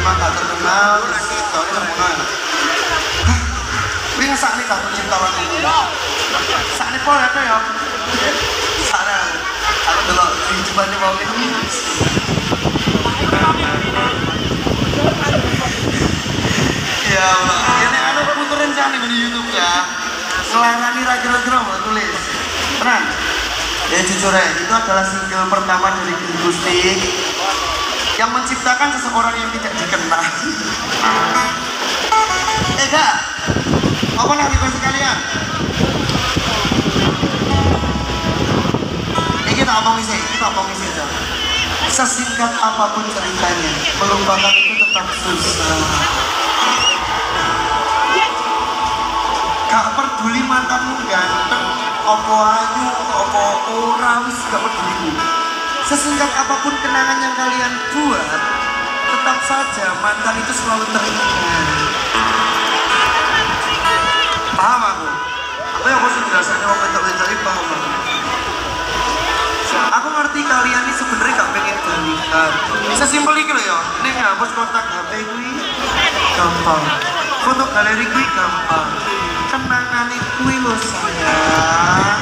emang gak terkenal terus tahunnya terkenal. Wih ngesak nih tak pencipta lagu ini. Sak nih pol ya tuh ya. Sana aku dulu di jumpannya mau ini. Ya Allah, ini ada puterin sana di YouTube ya. Selarani raja-raja mau tulis. Tenang. Ya jujur ya, itu adalah single pertama dari Gustik yang menciptakan seseorang yang tidak dikenal. Kak, apa nih request kalian? Kita omongin aja. Sesingkat apapun ceritanya, melupakan itu tetap susah. Gak peduli mantanmu ganteng, opo ayu, opo ora, wis gak peduli. Sesingkat apapun kenangan yang kalian buat, tetap saja mantan itu selalu teringat. Paham aku? Apa yang aku jelasannya waktu itu paham aku? Aku ngerti kalian ini sebenarnya gak pengen balikan. Sesimpel ini loh ya, ini ngapus kontak HP gue gampang, foto galeri gue gampang, kenangan gue lo sayang.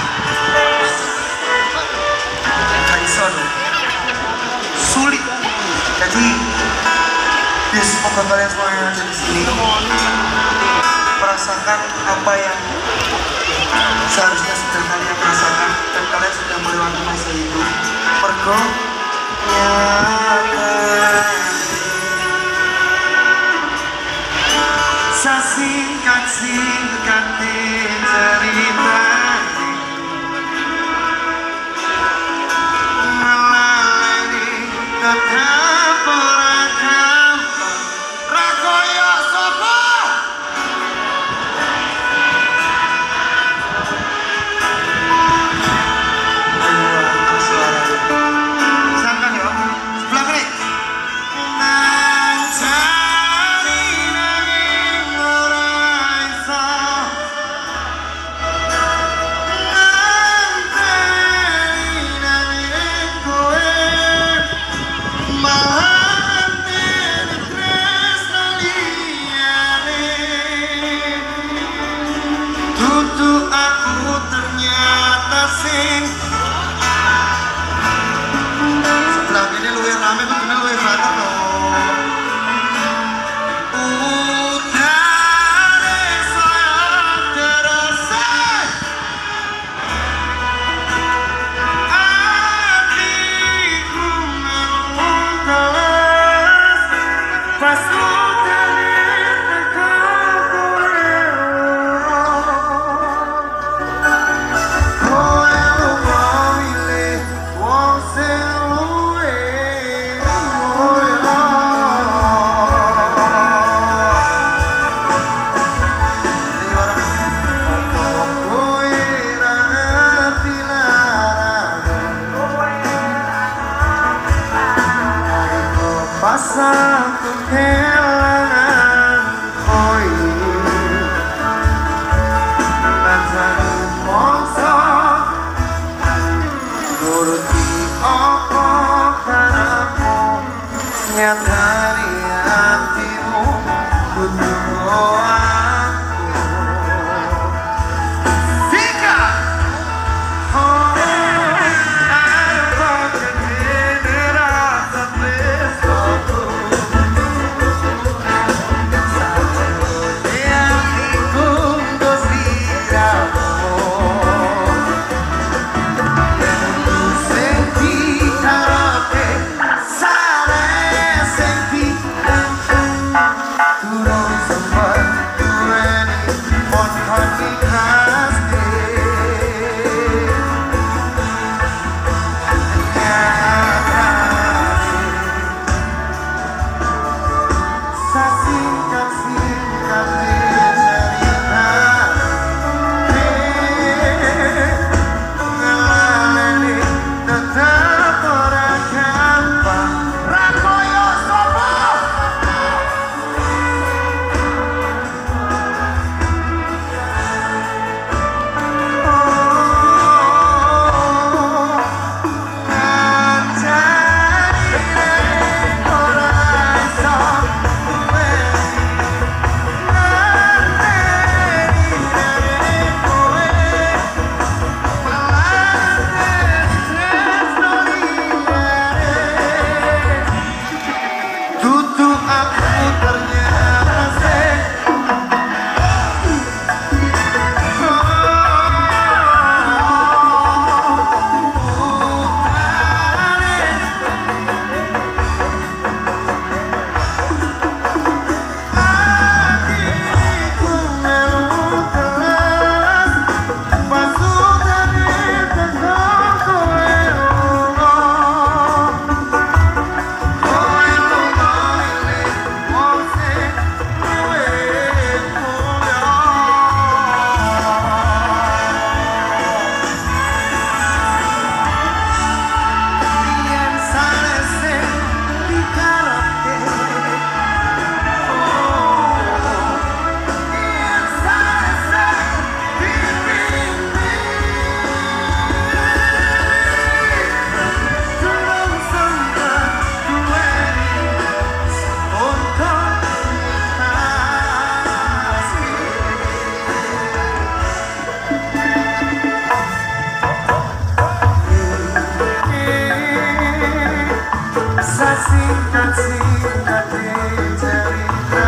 Kaison sulit. Jadi ya semoga kalian semua yang ada di sini merasakan apa yang seharusnya sudah kalian rasakan dan kalian sudah melewati masa itu. Mergo sesingkat-singkat cerita melalui tetap ora gampang rakoyo sopo. Pasang kehilangan koi Nanti mongso nuruti opo kanamu nyatari hatimu butuh turun sempat Singkat-singkat cerita